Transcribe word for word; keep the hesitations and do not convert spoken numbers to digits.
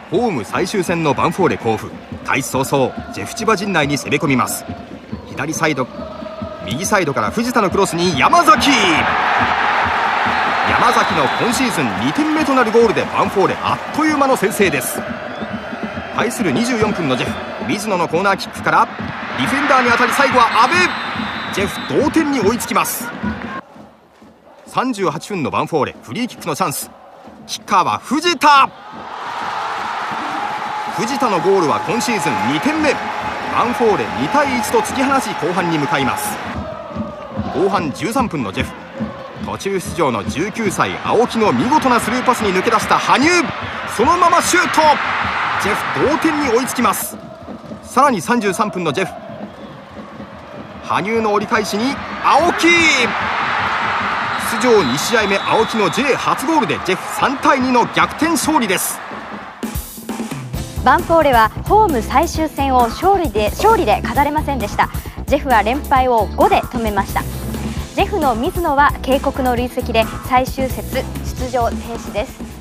ホーム最終戦のヴァンフォーレ甲府、開始早々ジェフ千葉陣内に攻め込みます。左サイド右サイドから藤田のクロスに山崎山崎の今シーズンにてんめとなるゴールでヴァンフォーレあっという間の先制です。対するにじゅうよんぷんのジェフ、水野のコーナーキックからディフェンダーに当たり、最後は阿部。ジェフ同点に追いつきます。さんじゅうはっぷんのヴァンフォーレ、フリーキックのチャンス。キッカーは藤田。藤田のゴールは今シーズンにてんめ。ヴァンフォーレにたいいちと突き放し後半に向かいます。後半じゅうさんぷんのジェフ、途中出場のじゅうきゅうさい青木の見事なスルーパスに抜け出した羽生、そのままシュート。ジェフ同点に追いつきます。さらにさんじゅうさんぷんのジェフ、羽生の折り返しに青木。出場にしあいめ青木の J 初ゴールでジェフさんたいにの逆転勝利です。 ヴァンフォーレはホーム最終戦を勝利で勝利で飾れませんでした。ジェフは連敗をごで止めました。ジェフの水野は警告の累積で最終節出場停止です。